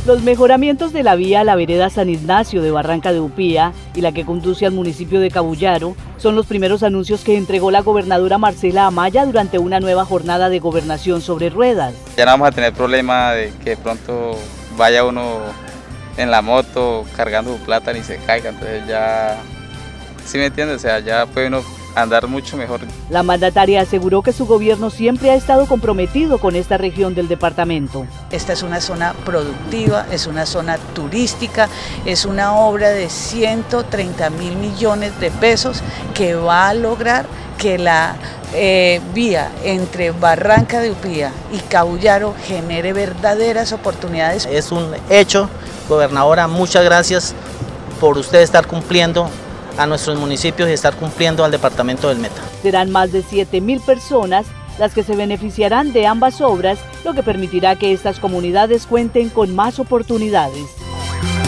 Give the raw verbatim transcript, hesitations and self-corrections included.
Los mejoramientos de la vía a la vereda San Ignacio de Barranca de Upía y la que conduce al municipio de Cabullaro son los primeros anuncios que entregó la gobernadora Marcela Amaya durante una nueva jornada de gobernación sobre ruedas. Ya no vamos a tener problema de que de pronto vaya uno en la moto cargando su plata y se caiga, entonces ya, ¿sí me entiendes? O sea, ya puede uno andar mucho mejor. La mandataria aseguró que su gobierno siempre ha estado comprometido con esta región del departamento. Esta es una zona productiva, es una zona turística, es una obra de ciento treinta mil millones de pesos que va a lograr que la eh, vía entre Barranca de Upía y Cabullaro genere verdaderas oportunidades. Es un hecho, gobernadora, muchas gracias por usted estar cumpliendo a nuestros municipios y estar cumpliendo al departamento del Meta. Serán más de siete mil personas las que se beneficiarán de ambas obras, lo que permitirá que estas comunidades cuenten con más oportunidades.